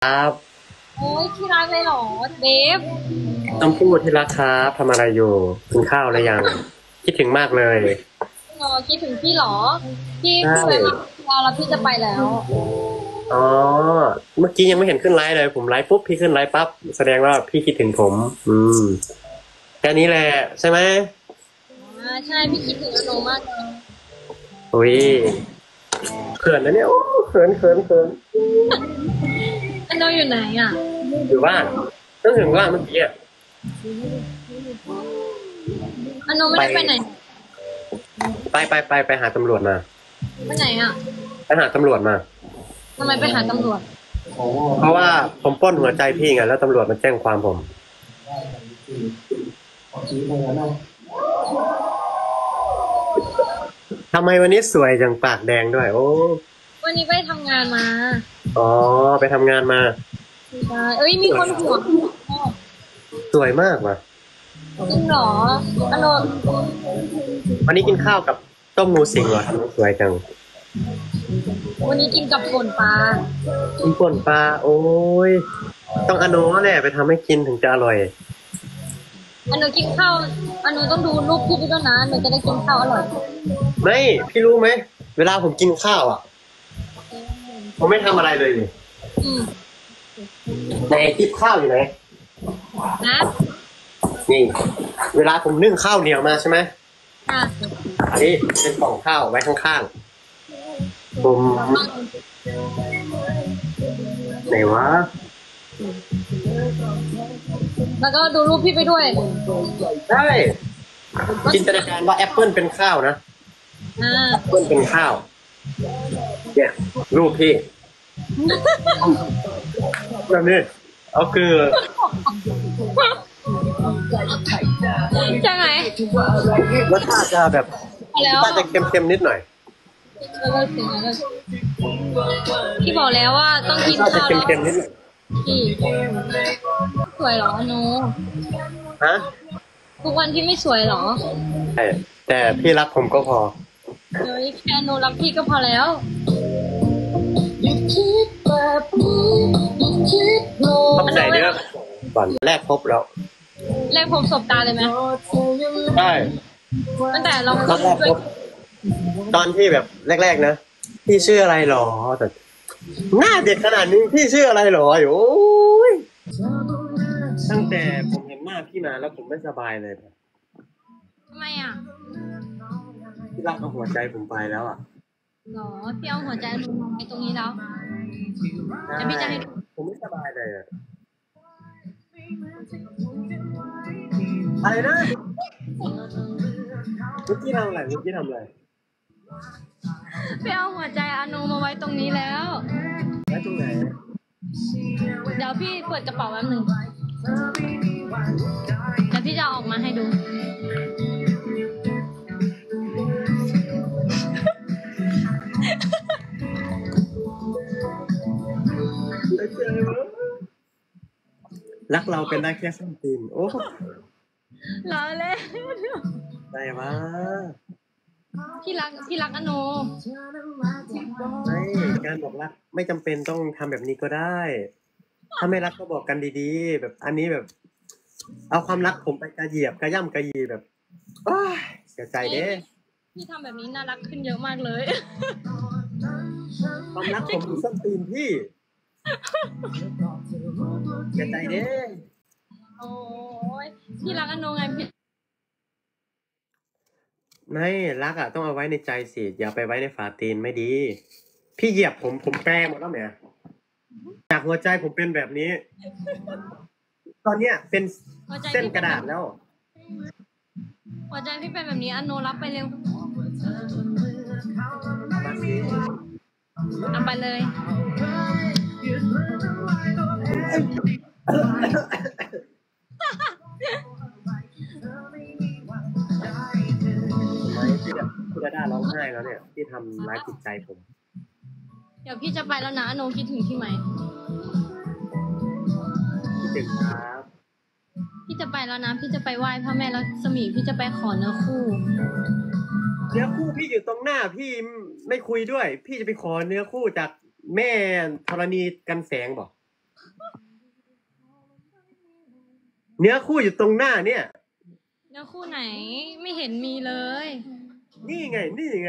ครับโอ้ยที่รักเลยเหรอเบฟต้องพูดที่รักครับทำอะไรอยู่กินข้าวหรือยังคิดถึงมากเลยรอคิดถึงพี่เหรอพี่ใช่พูดไว้มาแล้วพี่จะไปแล้วอ๋อเมื่อกี้ยังไม่เห็นขึ้นไลฟ์เลยผมไลฟ์ปุ๊บพี่ขึ้นไลฟ์ปั๊บแสดงว่าพี่คิดถึงผมอืมแค่นี้แหละใช่ไหมใช่พี่คิดถึงอโนมากเลยอุ้ยเขินนะเนี่ยโอ้เขินอโนอยู่ไหนอ่ะอยู่บ้านต้องถึงบ้านเมื่อกี้อะอโนไม่ไปได้ไปไหนไปหาตำรวจมาไปไหนอ่ะไปหาตำรวจมาทำไมไปหาตำรวจเพราะว่าผมปล้นหัวใจพี่ไงแล้วตำรวจมาแจ้งความผมทำไมวันนี้สวยจังปากแดงด้วยโอ้วันนี้ไปทำงานมาอ๋อไปทำงานมาใช่เอ้ยมีคนห่วงสวยมากว่ะจริงเหรออโนวันนี้กินข้าวกับต้มงูสิงเหรอทำไมสวยจังวันนี้กินกับป่นปลากินป่นปลาโอ้ยต้องอโนแหละไปทำให้กินถึงจะอร่อยอโนกินข้าวอโนต้องดูรูปพี่ด้วยนะหนูจะได้กินข้าวอร่อยไม่พี่รู้ไหมเวลาผมกินข้าวอ่ะผมไม่ทำอะไรเลยนี่อืมในติ๊บข้าวอยู่ไหนนะนี่เวลาผมนึ่งข้าวเหนียวมาใช่ไหมค่ะอันนี้เป็นกล่องข้าวไว้ข้างๆผมไหนวะแล้วก็ดูรูปพี่ไปด้วยใช่จินตนาการว่าแอปเปิลเป็นข้าวนะแอปเปิลเป็นข้าวเนี่ยรูปพี่แบบนี้เอาคือใช่ไหมรสชาติจะแบบแล้วรสชาติจะเค็มๆนิดหน่อยพี่บอกแล้วว่าต้องกินรสชาติจะข้าวแล้วเค็มๆนิดหน่อยพี่สวยเหรออโนฮะทุกวันพี่ไม่สวยเหรอใช่แต่พี่รักผมก็พอเฮ้ยแค่อโนรักพี่ก็พอแล้วต้องใส่เนื้อก่อนแรกพบแล้วแรกผมสบตาเลยไหมใช่ตั้งแต่เราตอนแรกพบตอนที่แบบแรกๆนะพี่ชื่ออะไรหรอแต่หน้าเด็กขนาดนี้พี่ชื่ออะไรหรออยู่ตั้งแต่ผมเห็นหน้าพี่มาแล้วผมไม่สบายเลยทำไมอ่ะพี่รักเอาหัวใจผมไปแล้วอ่ะหรอพี่เอาหัวใจอโนมาไว้ตรงนี้แล้วจะพี่จะให้ดูผมไม่สบายเลยอะอะไรนะเมื่อกี้ทำอะไรเมื่อกี้ทำอะไรพี่เอาหัวใจอโนมาไว้ตรงนี้แล้วไว้ตรงไหนเดี๋ยวพี่เปิดกระเป๋าแป๊บหนึ่งเดี๋ยวพี่จะออกมาให้ดูรักเราเป็นได้แค่ส้นตีนโอ้รอเลยได้วะพี่รักอโนไม่การบอกรักไม่จำเป็นต้องทำแบบนี้ก็ได้ถ้าไม่รักก็บอกกันดีๆแบบอันนี้แบบเอาความรักผมไปกระเหยียบกระย่ำกระยีแบบเสียใจเด้พี่ทำแบบนี้น่ารักขึ้นเยอะมากเลยความรักผมคือส้นตีนพี่เสียใจเด้โอ้ยพี่รักอโนไงพี่ไม่รักอ่ะต้องเอาไว้ในใจสิอย่าไปไว้ในฝาตีนไม่ดีพี่เหยียบผมแปรหมดแล้วเนี่ยจากหัวใจผมเป็นแบบนี้ตอนเนี้ยเป็นเส้นกระดาษแล้วหัวใจพี่เป็นแบบนี้อโนรับไปเร็วเอาไปเลยพี่ดาด้าร้องไห้แล้วเนี่ยพี่ทำร้ายจิตใจผมเดี๋ยวพี่จะไปแล้วนะอโนคิดถึงพี่ไหมคิดถึงครับพี่จะไปแล้วนะพี่จะไปไหว้พระแม่ลักษมีพี่จะไปขอเนื้อคู่เนื้อคู่พี่อยู่ตรงหน้าพี่ไม่คุยด้วยพี่จะไปขอเนื้อคู่จากแม่ธรณีกันแสงบอกเนื้อคู่อยู่ตรงหน้าเนี่ยเนื้อคู่ไหนไม่เห็นมีเลยนี่ไง นี่ไง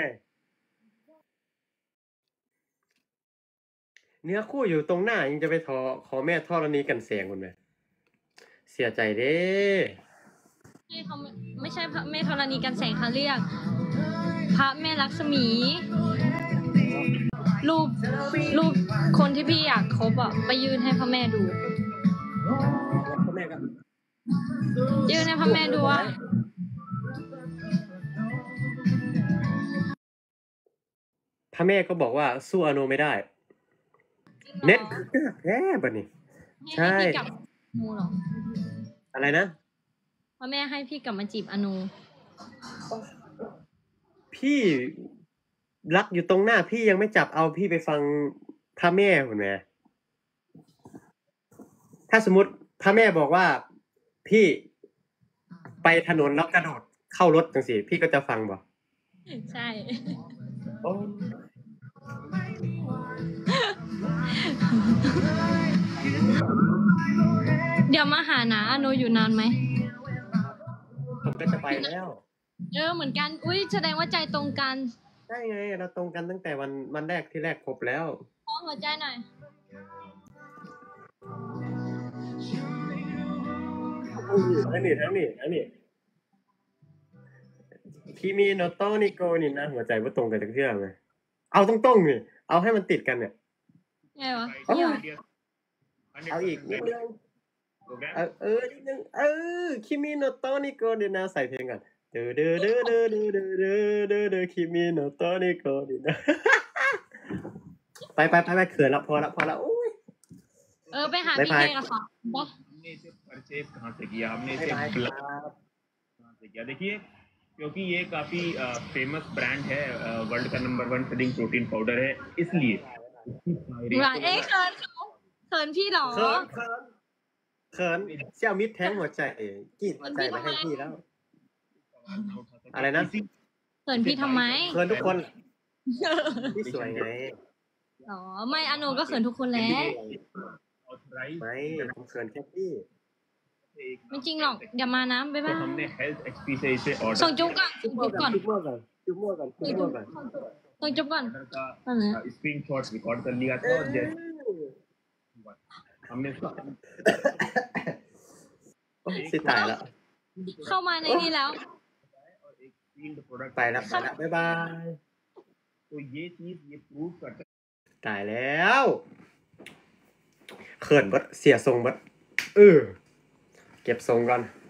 เนื้อคู่อยู่ตรงหน้ายังจะไปขอแม่ธรณีกันแสงคุณไหมเสียใจเด้เขาไม่ใช่พระแม่ธรณีกันแสงเขาเรียก พระแม่ลักษมี รูปคนที่พี่อยากคบอ่ะไปยื่นให้พระแม่ดูพ่อแม่ก็ยื่นให้พระแม่ดูว่าพระแม่ก็บอกว่าสู้อโนไม่ได้ เน็ตแค่บัดนี้ ใช่ให้พี่กลับอนูเหรออะไรนะพระแม่ให้พี่กลับมาจีบอนูพี่รักอยู่ตรงหน้าพี่ยังไม่จับเอาพี่ไปฟังพระแม่คุณแม่ถ้าสมมติพระแม่บอกว่าพี่ไปถนนแล้วกระโดดเข้ารถจังสิพี่ก็จะฟังบ่ใช่ เดี๋ยวมาหานะอนูอยู่นานไหมผมก็จะไปแล้วเหมือนกัน อุ้ยแสดงว่าใจตรงกันใช่ไงเราตรงกันตั้งแต่วันแรกที่แรกพบแล้วขอหัวใจหน่อยทั้งนี้พี่มีโนโตนิโกนี่นะหัวใจว่าตรงกันทุกเรื่องเลยเอาตรงๆนี่เอาให้มันติดกันเนี่ยไงวะเอาอีกนิดนึงนิดนึงคิมิโนโตนิโกนี่นะใส่เพลงก่อนเดอเดอเดอเดอเดอเดอเดอเดอเดอคิมิโนโตนิโกนี่นะไปเขินแล้วพอละโอ้ยไปหาพี่เจละค่ะ हमने इसे परचेज कहाँ से किया हमने इसे कहाँ से किया देखिए क्योंकि ये काफी फेमस ब्रांड है वर्ल्ड का नंबर 1 सेलिंग प्रोटीन पाउडर है इसलिए หวานเขินพี่เหรอเขินเสี่ยวมิดแท้งหัวใจกีดหัวใจมาให้พี่แล้วอะไรนะเขินพี่ทำไมเขินทุกคนพี่สวยไงอ๋อไม่อนูก็เขินทุกคนแหล้วไม่ผมเขินแค่พี่ไม่จริงหรอกอย่ามานะบ๊ายบาย तो हमने हेल्थ एक्सपी से इसे ऑर्डर ส่งจุ๊บก่อนส่งจุ๊บก่อนจุ๊บมั่วก่อนส่งจุ๊บก่อน का นั่นแหละ स्क्रीनशॉट रिकॉर्ड कर लिया था और जैसे हमने สิตายแล้วเข้ามาในนี้แล้ว और एक सील्ड प्रोडक्ट ไปแล้วบ๊ายบาย तो ये चीज ये प्रूव करता है ตายแล้วเขินบัดเสียทรงบัดเก็บทรงก่อน